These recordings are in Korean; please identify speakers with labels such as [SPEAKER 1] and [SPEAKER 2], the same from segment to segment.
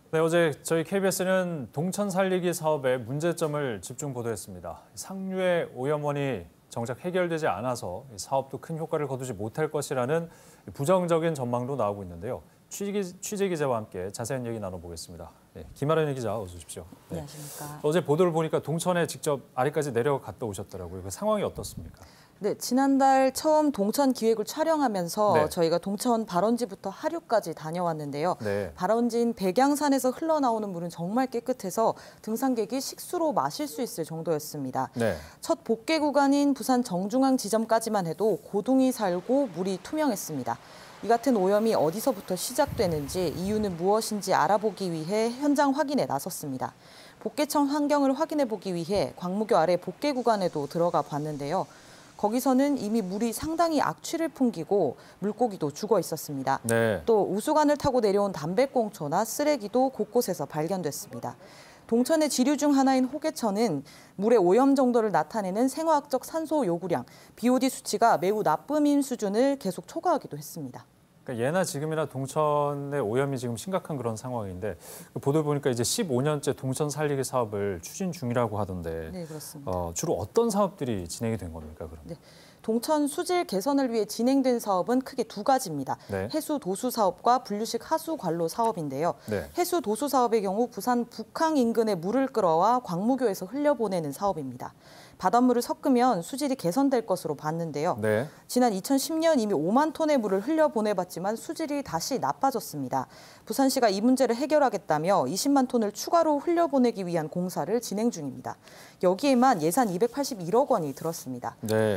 [SPEAKER 1] 네, 어제 저희 KBS는 동천 살리기 사업의 문제점을 집중 보도했습니다. 상류의 오염원이 정작 해결되지 않아서 사업도 큰 효과를 거두지 못할 것이라는 부정적인 전망도 나오고 있는데요. 취재 기자와 함께 자세한 얘기 나눠보겠습니다. 네, 김아련의 기자 어서 오십시오. 네.
[SPEAKER 2] 안녕하십니까.
[SPEAKER 1] 어제 보도를 보니까 동천에 직접 아래까지 내려갔다 오셨더라고요. 그 상황이 어떻습니까?
[SPEAKER 2] 네, 지난달 처음 동천 기획을 촬영하면서 저희가 동천 발원지부터 하류까지 다녀왔는데요. 발원지인 백양산에서 흘러나오는 물은 정말 깨끗해서 등산객이 식수로 마실 수 있을 정도였습니다. 첫 복개 구간인 부산 정중앙 지점까지만 해도 고둥이 살고 물이 투명했습니다. 이 같은 오염이 어디서부터 시작되는지 이유는 무엇인지 알아보기 위해 현장 확인에 나섰습니다. 복개청 환경을 확인해 보기 위해 광무교 아래 복개 구간에도 들어가 봤는데요. 거기서는 이미 물이 상당히 악취를 풍기고 물고기도 죽어 있었습니다. 또 우수관을 타고 내려온 담배꽁초나 쓰레기도 곳곳에서 발견됐습니다. 동천의 지류 중 하나인 호계천은 물의 오염 정도를 나타내는 생화학적 산소 요구량, BOD 수치가 매우 나쁨인 수준을 계속 초과하기도 했습니다.
[SPEAKER 1] 그러니까 예나 지금이나 동천의 오염이 지금 심각한 그런 상황인데 보도 보니까 이제 15년째 동천 살리기 사업을 추진 중이라고 하던데
[SPEAKER 2] 네, 그렇습니다.
[SPEAKER 1] 주로 어떤 사업들이 진행이 된 겁니까, 그럼?
[SPEAKER 2] 네. 동천 수질 개선을 위해 진행된 사업은 크게 두 가지입니다. 해수 도수 사업과 분류식 하수 관로 사업인데요. 해수 도수 사업의 경우 부산 북항 인근에 물을 끌어와 광무교에서 흘려보내는 사업입니다. 바닷물을 섞으면 수질이 개선될 것으로 봤는데요. 지난 2010년 이미 5만 톤의 물을 흘려보내봤지만 수질이 다시 나빠졌습니다. 부산시가 이 문제를 해결하겠다며 20만 톤을 추가로 흘려보내기 위한 공사를 진행 중입니다. 여기에만 예산 281억 원이 들었습니다.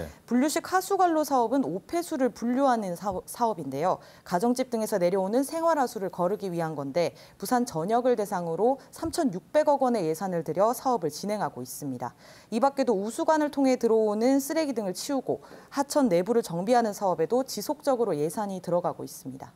[SPEAKER 2] 분류식 하수관로 사업은 오폐수를 분류하는 사업인데요. 가정집 등에서 내려오는 생활하수를 거르기 위한 건데 부산 전역을 대상으로 3,600억 원의 예산을 들여 사업을 진행하고 있습니다. 이 밖에도 우수관을 통해 들어오는 쓰레기 등을 치우고 하천 내부를 정비하는 사업에도 지속적으로 예산이 들어가고 있습니다.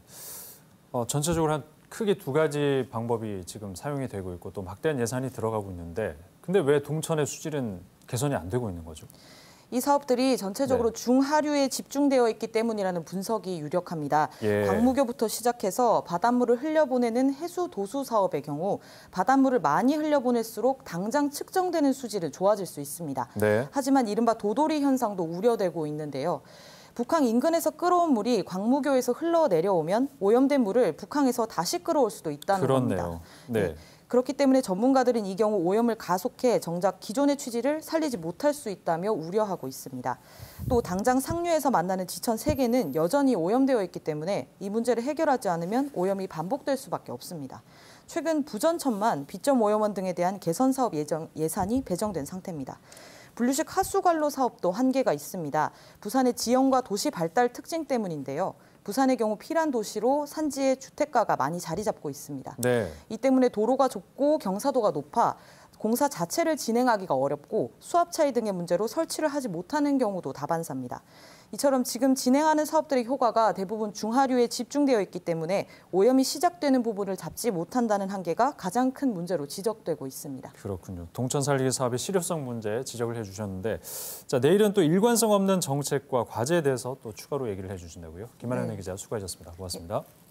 [SPEAKER 1] 전체적으로 한 크게 두 가지 방법이 지금 사용이 되고 있고 또 막대한 예산이 들어가고 있는데 근데 왜 동천의 수질은 개선이 안 되고 있는 거죠?
[SPEAKER 2] 이 사업들이 전체적으로 중하류에 집중되어 있기 때문이라는 분석이 유력합니다. 광무교부터 시작해서 바닷물을 흘려보내는 해수 도수 사업의 경우 바닷물을 많이 흘려보낼수록 당장 측정되는 수질은 좋아질 수 있습니다. 하지만 이른바 도돌이 현상도 우려되고 있는데요. 북항 인근에서 끌어온 물이 광무교에서 흘러내려오면 오염된 물을 북항에서 다시 끌어올 수도 있다는 겁니다. 그렇기 때문에 전문가들은 이 경우 오염을 가속해 정작 기존의 취지를 살리지 못할 수 있다며 우려하고 있습니다. 또 당장 상류에서 만나는 지천 3개는 여전히 오염되어 있기 때문에 이 문제를 해결하지 않으면 오염이 반복될 수밖에 없습니다. 최근 부전천만, B점 오염원 등에 대한 개선 사업 예산이 배정된 상태입니다. 분류식 하수관로 사업도 한계가 있습니다. 부산의 지형과 도시 발달 특징 때문인데요. 부산의 경우 피란 도시로 산지에 주택가가 많이 자리 잡고 있습니다. 이 때문에 도로가 좁고 경사도가 높아 공사 자체를 진행하기가 어렵고 수압 차이 등의 문제로 설치를 하지 못하는 경우도 다반사입니다. 이처럼 지금 진행하는 사업들의 효과가 대부분 중하류에 집중되어 있기 때문에 오염이 시작되는 부분을 잡지 못한다는 한계가 가장 큰 문제로 지적되고 있습니다.
[SPEAKER 1] 그렇군요. 동천 살리기 사업의 실효성 문제 지적을 해주셨는데 자 내일은 또 일관성 없는 정책과 과제에 대해서 또 추가로 얘기를 해주신다고요? 김아련의 기자 수고하셨습니다. 고맙습니다.